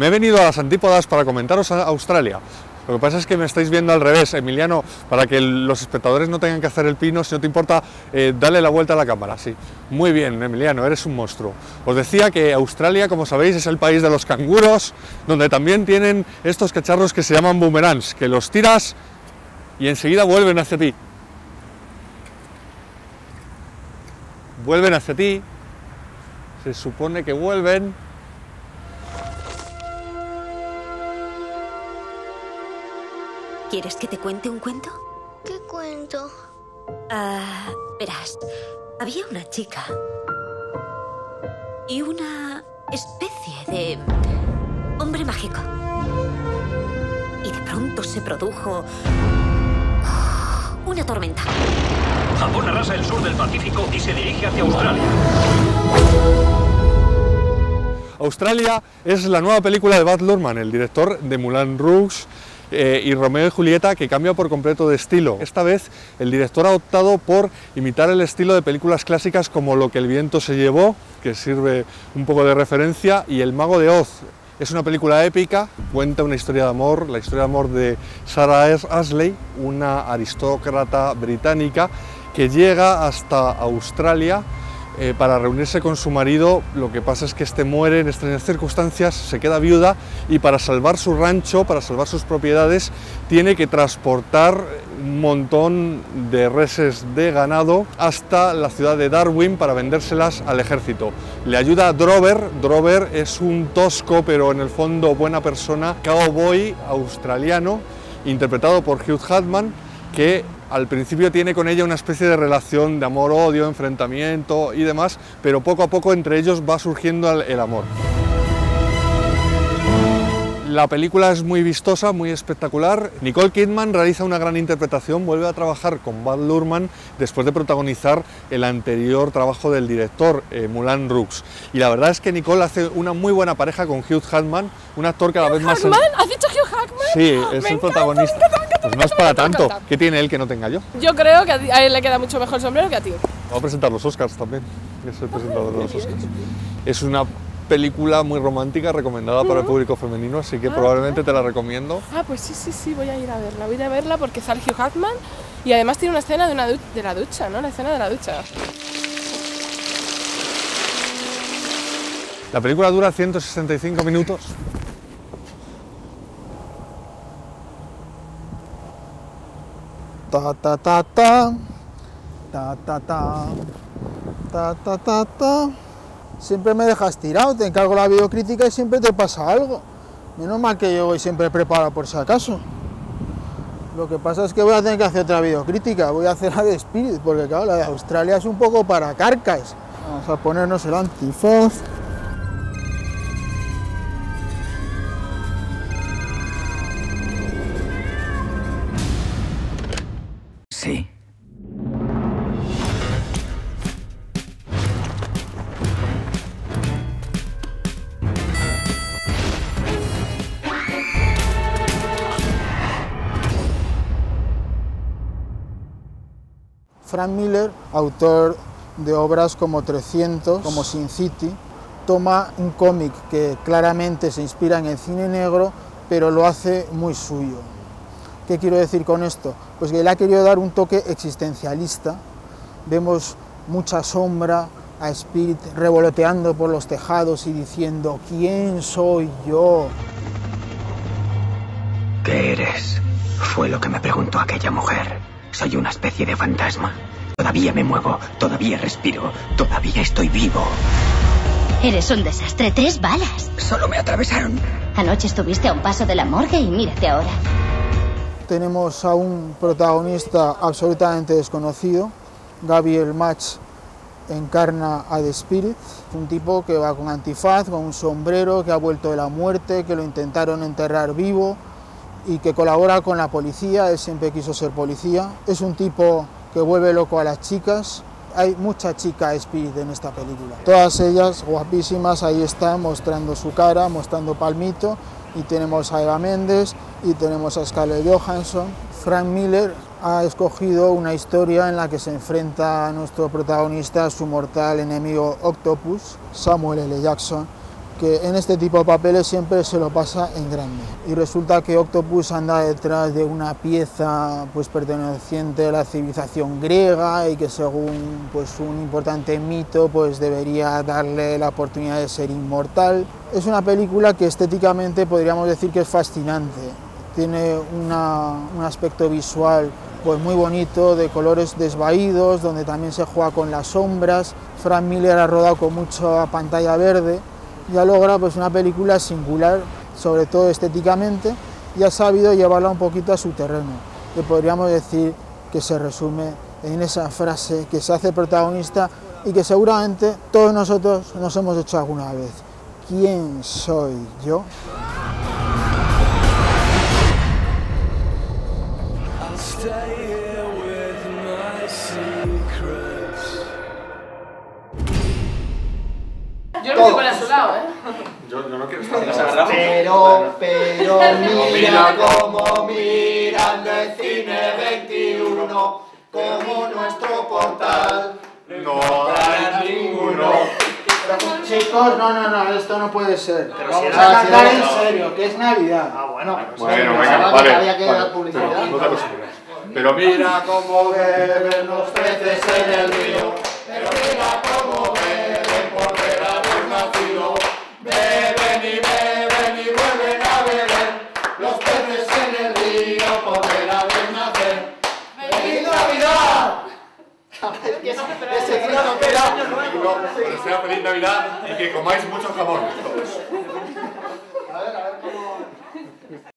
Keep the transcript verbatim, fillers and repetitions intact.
Me he venido a las antípodas para comentaros a Australia. Lo que pasa es que me estáis viendo al revés, Emiliano, para que los espectadores no tengan que hacer el pino. Si no te importa, eh, dale la vuelta a la cámara, sí. Muy bien, Emiliano, eres un monstruo. Os decía que Australia, como sabéis, es el país de los canguros, donde también tienen estos cacharros que se llaman boomerangs, que los tiras y enseguida vuelven hacia ti. Vuelven hacia ti, se supone que vuelven. ¿Quieres que te cuente un cuento? ¿Qué cuento? Ah, verás, había una chica y una especie de hombre mágico. Y de pronto se produjo una tormenta. Japón arrasa el sur del Pacífico y se dirige hacia Australia. Australia es la nueva película de Baz Luhrmann, el director de Moulin Rouge eh, y Romeo y Julieta, que cambia por completo de estilo. Esta vez el director ha optado por imitar el estilo de películas clásicas como Lo que el viento se llevó, que sirve un poco de referencia, y El mago de Oz. Es una película épica, cuenta una historia de amor, la historia de amor de Sarah Ashley, una aristócrata británica que llega hasta Australia eh, para reunirse con su marido. Lo que pasa es que este muere en extrañas circunstancias, se queda viuda y para salvar su rancho, para salvar sus propiedades, tiene que transportar un montón de reses de ganado hasta la ciudad de Darwin para vendérselas al ejército. Le ayuda Drover. Drover es un tosco, pero en el fondo buena persona, cowboy australiano, interpretado por Hugh Jackman, que al principio tiene con ella una especie de relación de amor-odio, enfrentamiento y demás, pero poco a poco entre ellos va surgiendo el amor. La película es muy vistosa, muy espectacular. Nicole Kidman realiza una gran interpretación, vuelve a trabajar con Baz Luhrmann después de protagonizar el anterior trabajo del director, eh, Moulin Rouge. Y la verdad es que Nicole hace una muy buena pareja con Hugh Jackman, un actor cada vez más... ¿Hugh Jackman? ¿Has dicho Hugh Jackman? Sí, es me el encanta, protagonista. Me encanta, me encanta, pues no es para tanto. encanta. ¿Qué tiene él que no tenga yo? Yo creo que a él le queda mucho mejor el sombrero que a ti. Va a presentar los Oscars también, es el presentador de los Oscars. Es una película muy romántica, recomendada para el público femenino, así que Ah, probablemente te la recomiendo. Ah, pues sí, sí, sí, voy a ir a verla, voy a ir a verla porque sale Hugh Jackman y además tiene una escena de, una du de la ducha, ¿no? La escena de la ducha. La película dura ciento sesenta y cinco minutos. Ta ta ta ta ta ta ta ta ta ta ta. Siempre me dejas tirado, te encargo la videocrítica y siempre te pasa algo. Menos mal que yo voy siempre preparado por si acaso. Lo que pasa es que voy a tener que hacer otra videocrítica, voy a hacer la de Spirit, porque claro, la de Australia es un poco para carcas. Vamos a ponernos el antifaz. Sí. Frank Miller, autor de obras como trescientos, como Sin City, toma un cómic que claramente se inspira en el cine negro, pero lo hace muy suyo. ¿Qué quiero decir con esto? Pues que le ha querido dar un toque existencialista. Vemos mucha sombra, a Spirit revoloteando por los tejados y diciendo ¿quién soy yo? ¿Qué eres? Fue lo que me preguntó aquella mujer. Soy una especie de fantasma. Todavía me muevo, todavía respiro, todavía estoy vivo. Eres un desastre, tres balas. Solo me atravesaron. Anoche estuviste a un paso de la morgue y mírate ahora. Tenemos a un protagonista absolutamente desconocido. Gabriel Match encarna a The Spirit, un tipo que va con antifaz, con un sombrero, que ha vuelto de la muerte, que lo intentaron enterrar vivo y que colabora con la policía. Él siempre quiso ser policía. Es un tipo que vuelve loco a las chicas. Hay mucha chica Spirit en esta película. Todas ellas guapísimas, ahí están mostrando su cara, mostrando palmito. Y tenemos a Eva Mendes y tenemos a Scarlett Johansson. Frank Miller ha escogido una historia en la que se enfrenta a nuestro protagonista, a su mortal enemigo Octopus, Samuel L. Jackson, que en este tipo de papeles siempre se lo pasa en grande. Y resulta que Octopus anda detrás de una pieza pues, perteneciente a la civilización griega y que según pues, un importante mito pues, debería darle la oportunidad de ser inmortal. Es una película que estéticamente podríamos decir que es fascinante. Tiene una, un aspecto visual pues, muy bonito, de colores desvaídos, donde también se juega con las sombras. Frank Miller ha rodado con mucha pantalla verde y ha logrado pues, una película singular, sobre todo estéticamente, y ha sabido llevarla un poquito a su terreno, que podríamos decir que se resume en esa frase que se hace protagonista y que seguramente todos nosotros nos hemos hecho alguna vez. ¿Quién soy yo? Yo no me voy a su lado, ¿eh? Yo, yo no quiero estar. Pero, pero, mira cómo miran el cine veintiuno, como nuestro portal no habrá ninguno. Chicos, no, no, no, esto no puede ser. Pero Vamos si a era cantar en Navidad. serio, que es Navidad. Ah, bueno. Bueno, pues, venga, que vale. había que vale. dar publicidad. Pero, no te acostumbres. Pero mira cómo beben los peces en el río. Pero mira cómo beben por ver haber nacido. Beben y beben y vuelven a beber. Los peces en el río por ver haber nacer. ¡Feliz Navidad! Ese día no queda. Que sea feliz Navidad y que comáis mucho jamón todos.